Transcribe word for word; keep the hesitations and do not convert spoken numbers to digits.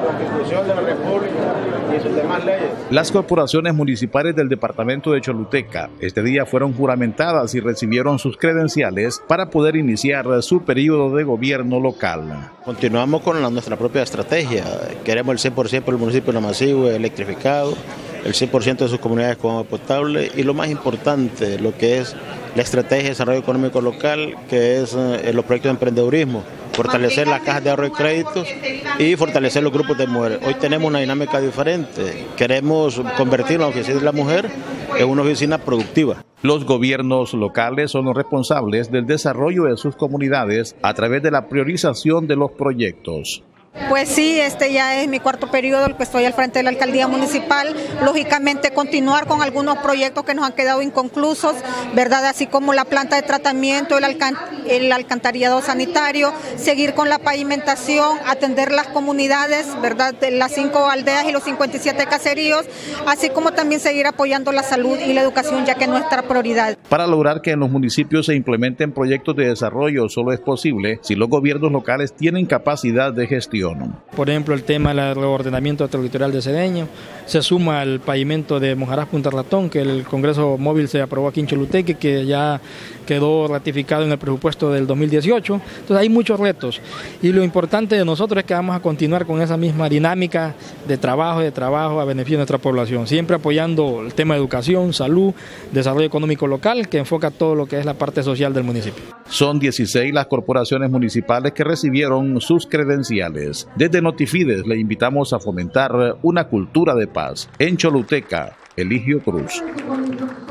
Constitución de la República y sus demás leyes. Las corporaciones municipales del departamento de Choluteca este día fueron juramentadas y recibieron sus credenciales para poder iniciar su periodo de gobierno local. Continuamos con la, nuestra propia estrategia. Queremos el cien por ciento del municipio de Namasihue electrificado, el cien por ciento de sus comunidades con agua potable y lo más importante, lo que es la estrategia de desarrollo económico local, que es eh, los proyectos de emprendedurismo, fortalecer las cajas de ahorro y créditos y fortalecer los grupos de mujeres. Hoy tenemos una dinámica diferente, queremos convertir la oficina de la mujer en una oficina productiva. Los gobiernos locales son los responsables del desarrollo de sus comunidades a través de la priorización de los proyectos. Pues sí, este ya es mi cuarto periodo, el que estoy al frente de la alcaldía municipal. Lógicamente continuar con algunos proyectos que nos han quedado inconclusos, ¿verdad? Así como la planta de tratamiento, el, alcan el alcantarillado sanitario, seguir con la pavimentación, atender las comunidades, ¿verdad? De las cinco aldeas y los cincuenta y siete caseríos, así como también seguir apoyando la salud y la educación, ya que es nuestra prioridad. Para lograr que en los municipios se implementen proyectos de desarrollo solo es posible si los gobiernos locales tienen capacidad de gestión. Por ejemplo, el tema del reordenamiento territorial de Cedeño, se suma el pavimento de Mojarás Punta Ratón, que el Congreso Móvil se aprobó aquí en Choluteca, que ya quedó ratificado en el presupuesto del dos mil dieciocho. Entonces hay muchos retos y lo importante de nosotros es que vamos a continuar con esa misma dinámica de trabajo, de trabajo a beneficio de nuestra población, siempre apoyando el tema de educación, salud, desarrollo económico local, que enfoca todo lo que es la parte social del municipio. Son dieciséis las corporaciones municipales que recibieron sus credenciales. Desde Notifides le invitamos a fomentar una cultura de paz. En Choluteca, Eligio Cruz.